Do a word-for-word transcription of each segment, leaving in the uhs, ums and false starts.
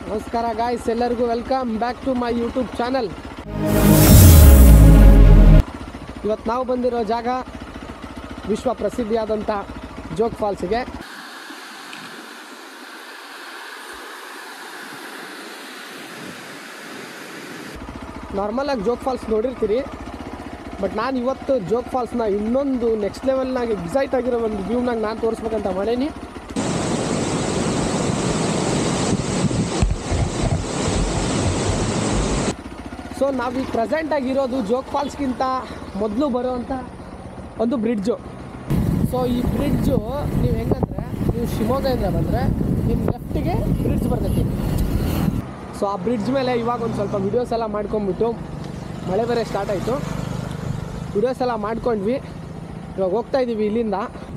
ನಮಸ್ಕಾರ ಗಾಯ್ಸ್, ಎಲ್ಲರಿಗೂ welcome back to my YouTube channel. ಇವತ್ತು ನಾವು ಬಂದಿರೋ ಜಾಗ ವಿಶ್ವ ಪ್ರಸಿದ್ಧಿಯಾದಂಥ ಜೋಗ್ ಫಾಲ್ಸ್ಗೆ. ನಾರ್ಮಲಾಗಿ ಜೋಗ್ ಫಾಲ್ಸ್ ನೋಡಿರ್ತೀರಿ, ಬಟ್ ನಾನು ಇವತ್ತು ಜೋಗ್ ಫಾಲ್ಸ್ನ ಇನ್ನೊಂದು ನೆಕ್ಸ್ಟ್ ಲೆವೆಲ್ನಾಗ ಎಕ್ಸೈಟ್ ಆಗಿರೋ ಒಂದು ವ್ಯೂನಾಗ ನಾನು ತೋರಿಸ್ಬೇಕಂತ ಮಾಡೀನಿ. ಸೊ ನಾವೀಗ ಪ್ರೆಸೆಂಟಾಗಿರೋದು ಜೋಗ್ ಫಾಲ್ಸ್ಗಿಂತ ಮೊದಲು ಬರೋವಂಥ ಒಂದು ಬ್ರಿಡ್ಜು. ಸೊ ಈ ಬ್ರಿಡ್ಜು ನೀವು ಹೆಂಗಂದರೆ, ನೀವು ಶಿವಮೊಗ್ಗದಿಂದ ಬಂದರೆ ನಿಮ್ಮ ಲೆಫ್ಟಿಗೆ ಬ್ರಿಡ್ಜ್ ಬರ್ತೈತಿ. ಸೊ ಆ ಬ್ರಿಡ್ಜ್ ಮೇಲೆ ಇವಾಗ ಒಂದು ಸ್ವಲ್ಪ ವಿಡಿಯೋಸ್ ಎಲ್ಲ ಮಾಡ್ಕೊಂಬಿಟ್ಟು, ಮಳೆ ಬೇರೆ ಸ್ಟಾರ್ಟ್ ಆಯಿತು, ವಿಡಿಯೋಸ್ ಎಲ್ಲ ಮಾಡ್ಕೊಂಡ್ವಿ. ಇವಾಗ ಹೋಗ್ತಾ ಇದ್ದೀವಿ ಇಲ್ಲಿಂದ.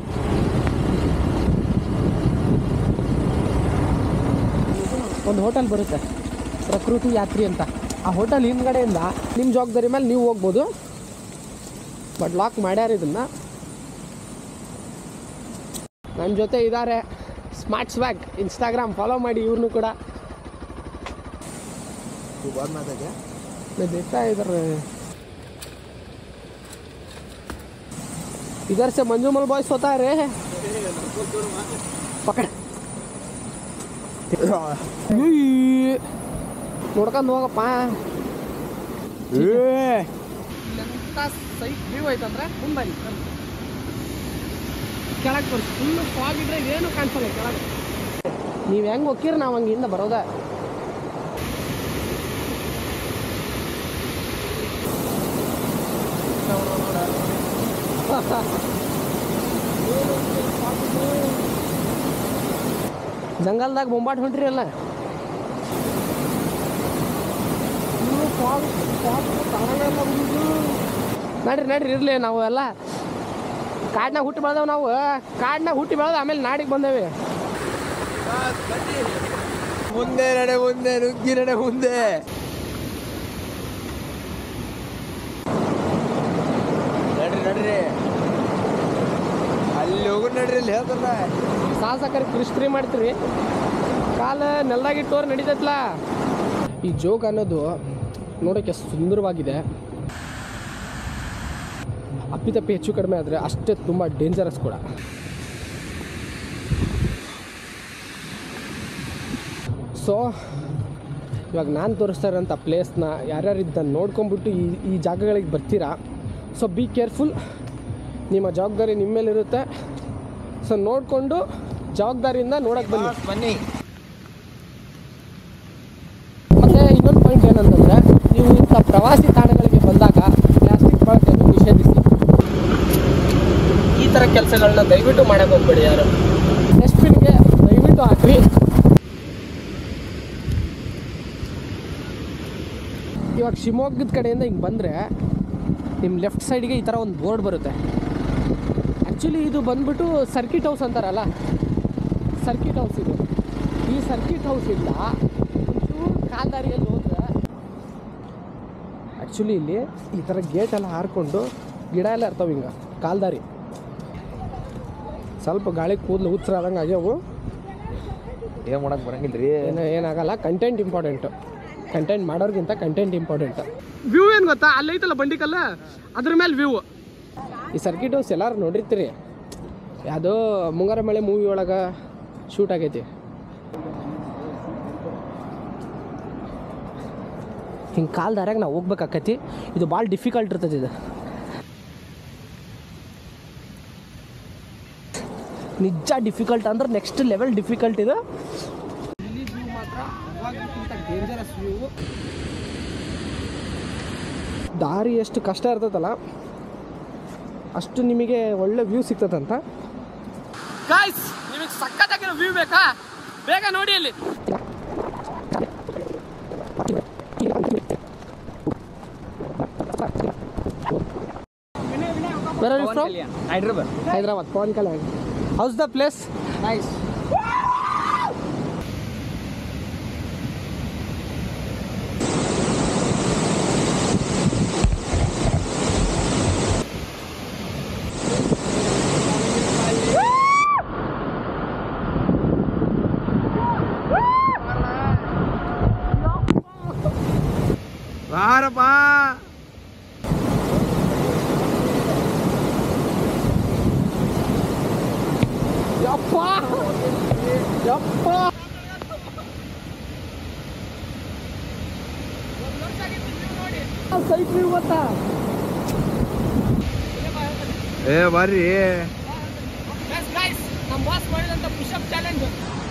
ಒಂದು ಹೋಟೆಲ್ ಬರುತ್ತೆ, ಪ್ರಕೃತಿ ಯಾತ್ರಿ ಅಂತ. ಆ ಹೋಟೆಲ್ ಹಿಂದ್ಗಡೆಯಿಂದ ನಿಮ್ಮ ಜವಾಬ್ದಾರಿ ಮೇಲೆ ನೀವು ಹೋಗ್ಬೋದು, ಬಟ್ ಲಾಕ್ ಮಾಡ್ಯಾರ ಇದನ್ನು. ನನ್ನ ಜೊತೆ ಇದ್ದಾರೆ ಸ್ಮಾರ್ಟ್ ಸ್ವ್ಯಾಗ್, ಇನ್ಸ್ಟಾಗ್ರಾಮ್ ಫಾಲೋ ಮಾಡಿ ಇವ್ರನ್ನೂ ಕೂಡ. देखता है इधर इधर से मंजूमल बॉयस होता है रे पकड़ ನೋಡ್ಕೊಂಡು ಹೋಗಪ್ಪ. ಎಂತ ಸೈಟ್ ವ್ಯೂ ಐತಂದ್ರೆ ಮುಂಬೈ ಕೆಳಗೆ ತೋರಿಸಿ. ಫುಲ್ಲು ಫಾಗ್ ಇದ್ರೆ ಏನು ಕಾಣಿಸಲ್ಲ ಕೆಳಗೆ. ನೀವು ಹೆಂಗೆ ಹೋಗ್ತೀರಿ ನಾವು ಹಂಗಿಂದ ಬರೋದ. ಜಂಗಲ್ದಾಗ ಬೊಂಬಾಟ್ ಹೊಂಟ್ರಿ ಅಲ್ಲ. ನಡ್ರಿ ನಡ್ರಿ ಇರಲಿ, ನಾವು ಎಲ್ಲ ಕಾಡ್ನಾಗ ಹುಟ್ಟಿ ಬೆಳೆದವು. ನಾವು ಕಾಡ್ನಾಗ ಹುಟ್ಟಿ ಬೆಳೆದ ಆಮೇಲೆ ನಾಡಿಗೆ ಬಂದೇವಿ. ಮುಂದೆ ನಡೆ ಮುಂದೆ ನುಗ್ಗಿ ನಡೆ ಮುಂದೆ. ನಡ್ರಿ ನಡ್ರಿ ಅಲ್ಲಿ ಹೋಗು, ನಡ್ರಿ ಅಲ್ಲಿ ಹೇಳ್ತಾರ. ಸಾಹಸಕರಿ ಕೃಷ್ಟ್ರಿ ಮಾಡ್ತೀರಿ, ಕಾಲ ನೆಲ್ದಾಗಿಟ್ಟೋರು ನಡೀತೈತ್ಲ. ಈ ಜೋಗ್ ಅನ್ನೋದು ನೋಡೋಕ್ಕೆ ಸುಂದರವಾಗಿದೆ. ಅಪ್ಪಿತಪ್ಪಿ ಹೆಚ್ಚು ಕಡಿಮೆ ಆದರೆ ಅಷ್ಟೇ ತುಂಬ ಡೇಂಜರಸ್ ಕೂಡ. ಸೊ ಇವಾಗ ನಾನು ತೋರಿಸ್ತಾ ಇರೋಂಥ ಪ್ಲೇಸ್ನ ಯಾರ್ಯಾರು ಇದನ್ನ ನೋಡ್ಕೊಂಬಿಟ್ಟು ಈ ಈ ಜಾಗಗಳಿಗೆ ಬರ್ತೀರಾ, ಸೊ ಬಿ ಕೇರ್ಫುಲ್. ನಿಮ್ಮ ಜವಾಬ್ದಾರಿ ನಿಮ್ಮ ಮೇಲಿರುತ್ತೆ. ಸೊ ನೋಡಿಕೊಂಡು ಜವಾಬ್ದಾರಿಯಿಂದ ನೋಡೋಕ್ಕೆ ಬನ್ನಿ ಬನ್ನಿ. ಮತ್ತು ಇನ್ನೊಂದು ಪಾಯಿಂಟ್ ಏನಂತಂದರೆ, ನೀವು ಇಂಥ ಪ್ರವಾಸಿ ತಾಣಗಳಿಗೆ ಬಂದಾಗ ಪ್ಲಾಸ್ಟಿಕ್ ಬಳಕೆಯನ್ನು ನಿಷೇಧಿಸಿ. ಈ ಥರ ಕೆಲಸಗಳನ್ನ ದಯವಿಟ್ಟು ಮಾಡೋಕ್ಕೆ ಹೋಗ್ಬೇಡಿ ಯಾರು. ಡಸ್ಟ್ಬಿನ್ಗೆ ದಯವಿಟ್ಟು ಹಾಕಿ. ಇವಾಗ ಶಿವಮೊಗ್ಗದ ಕಡೆಯಿಂದ ಹಿಂಗೆ ಬಂದರೆ ನಿಮ್ಮ ಲೆಫ್ಟ್ ಸೈಡಿಗೆ ಈ ಥರ ಒಂದು ಬೋರ್ಡ್ ಬರುತ್ತೆ. ಆ್ಯಕ್ಚುಲಿ ಇದು ಬಂದ್ಬಿಟ್ಟು ಸರ್ಕಿಟ್ ಹೌಸ್ ಅಂತಾರಲ್ಲ, ಸರ್ಕಿಟ್ ಹೌಸ್ ಇದು. ಈ ಸರ್ಕಿಟ್ ಹೌಸಿಂದ ಒಂಚೂರು ಕಾಲ್ದಾರಿಯಲ್ಲಿ ಹೋದ್ರೆ ಆ್ಯಕ್ಚುಲಿ ಇಲ್ಲಿ ಈ ಥರ ಗೇಟೆಲ್ಲ ಹಾರಿಕೊಂಡು ಗಿಡ ಎಲ್ಲ ಇರ್ತಾವೆ ಹಿಂಗೆ ಕಾಲ್ದಾರಿ. ಸ್ವಲ್ಪ ಗಾಳಿ ಕೂದಲು ಹುಚ್ಚರಾದಂಗೆ ಆಗ್ಯಾವು. ಏನು ಮಾಡೋಕ್ಕೆ ಬರಂಗಿಲ್ಲ ರೀ. ಏನು ಏನಾಗಲ್ಲ. Content important. ಕಂಟೆಂಟ್ ಮಾಡೋರ್ಗಿಂತ ಕಂಟೆಂಟ್ ಇಂಪಾರ್ಟೆಂಟ್. ವ್ಯೂ ಏನು ಗೊತ್ತಾ, ಅಲ್ಲಿ ಐತಲ್ಲ ಬಂಡಿಕಲ್ಲ, ಅದ್ರ ಮೇಲೆ ವ್ಯೂ. ಈ ಸರ್ಕಿಟ್ ಹೌಸ್ ಎಲ್ಲರೂ ನೋಡಿರ್ತೀರಿ, ಯಾವುದೋ ಮುಂಗಾರ ಮಳೆ ಮೂವಿ ಒಳಗೆ ಶೂಟ್ ಆಗೈತಿ. ಹಿಂಗೆ ಕಾಲು ದಾರ್ಯಾಗ ನಾವು ಹೋಗ್ಬೇಕಾಕೈತಿ. ಇದು ಭಾಳ ಡಿಫಿಕಲ್ಟ್ ಇರ್ತದೆ. ಇದು ನಿಜ ಡಿಫಿಕಲ್ಟ್ ಅಂದ್ರೆ ನೆಕ್ಸ್ಟ್ ಲೆವೆಲ್ ಡಿಫಿಕಲ್ಟ್. ಇದು ಇಲ್ಲಿ ವ್ಯೂ ಮಾತ್ರ ಅವಾಗಕ್ಕಿಂತ ಡೇಂಜರಸ್ ವ್ಯೂ. ದಾರಿ ಎಷ್ಟು ಕಷ್ಟ ಇರ್ತದಲ್ಲ ಅಷ್ಟು ನಿಮಗೆ ಒಳ್ಳೆ ವ್ಯೂ ಸಿಗ್ತದಂತ. ಗಾಯ್ಸ್, ನಿಮಗೆ ಸಕ್ಕತ್ತಾಗಿರೋ ವ್ಯೂ ಬೇಕಾ? ಬೇಗ ನೋಡಿ ಅಲ್ಲಿ. Where are you from? Hyderabad. Hyderabad, Pawan Kalyan. How's the place? Nice. ಬಾರಪ್ಪ. ಯಪ್ಪ ಯಪ್ಪ ಸೈಕ್ಲಿಂಗ್ ಗೊತ್ತಾ? ಏ ಬರ್ರಿ. ನಮ್ಮ ಬಾಸ್ ಮಾಡಿದಂತ pushup challenge.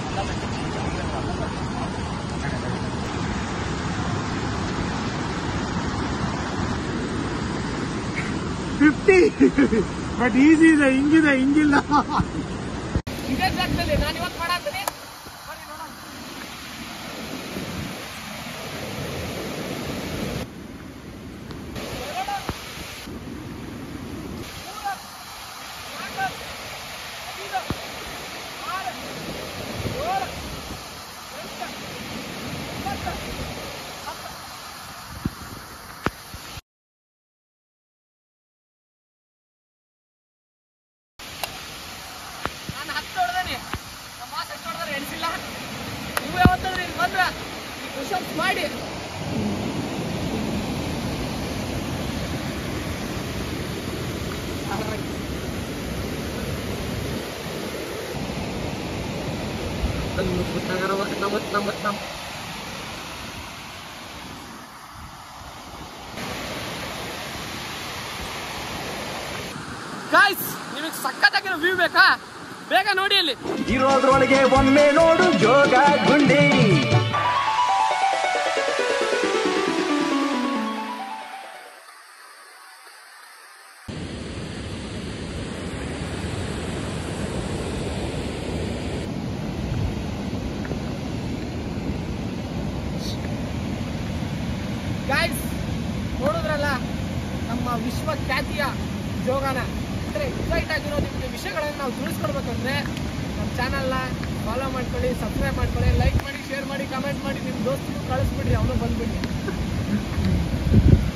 Fifty but easy ಇದೆ. ಹಿಂಗಿದೆ ಹಿಂಗಿಲ್ಲ. ಇದೇ ಜಾಗದಲ್ಲಿ ನಾನು ಇವತ್ತು ಮಾಡಾತೀನಿ. ನಾನು ಹತ್ತು ಹೊಡೆದೇನೆ, ನಮ್ಮ ಮಾತು ಎಷ್ಟು ಹೊಡೆದ್ರೆ ಎಣಿಸಿಲ್ಲ. ನೀವು ಯಾವತ್ತಾದ್ರೂ ಇಲ್ಲಿ ಬಂದ್ರೆ ಈ ಪುಷಪ್ಸ್ ಮಾಡಿ. ಗಾಯ್ಸ್, ನಿಮಗೆ ಸಖತ್ತಾಗಿರೋ ವ್ಯೂ ಬೇಕಾ? ಬೇಗ ನೋಡಿ ಅಲ್ಲಿ ಇರೋದ್ರೊಳಗೆ ಒಮ್ಮೆ ನೋಡು ಜೋಗ ಗುಂಡಿ. ಗಾಯ್ಸ್, ನೋಡಿದ್ರಲ್ಲ ನಮ್ಮ ವಿಶ್ವಖ್ಯಾತಿಯ ಜೋಗನ. ಅಂದರೆ ಎಕ್ಸೈಟ್ ಆಗಿರೋ ನಿಮಗೆ ವಿಷಯಗಳನ್ನು ನಾವು ತಿಳಿಸ್ಕೊಡ್ಬೇಕಂದ್ರೆ ನಮ್ಮ ಚಾನಲ್ನ ಫಾಲೋ ಮಾಡ್ಕೊಳ್ಳಿ, ಸಬ್ಸ್ಕ್ರೈಬ್ ಮಾಡ್ಕೊಳ್ಳಿ, ಲೈಕ್ ಮಾಡಿ, ಶೇರ್ ಮಾಡಿ, ಕಮೆಂಟ್ ಮಾಡಿ, ನಿಮ್ಮ ದೋಸ್ತಿಗೂ ಕಳಿಸ್ಬಿಡ್ರಿ, ಅವನು ಬಂದ್ಬಿಡಿ.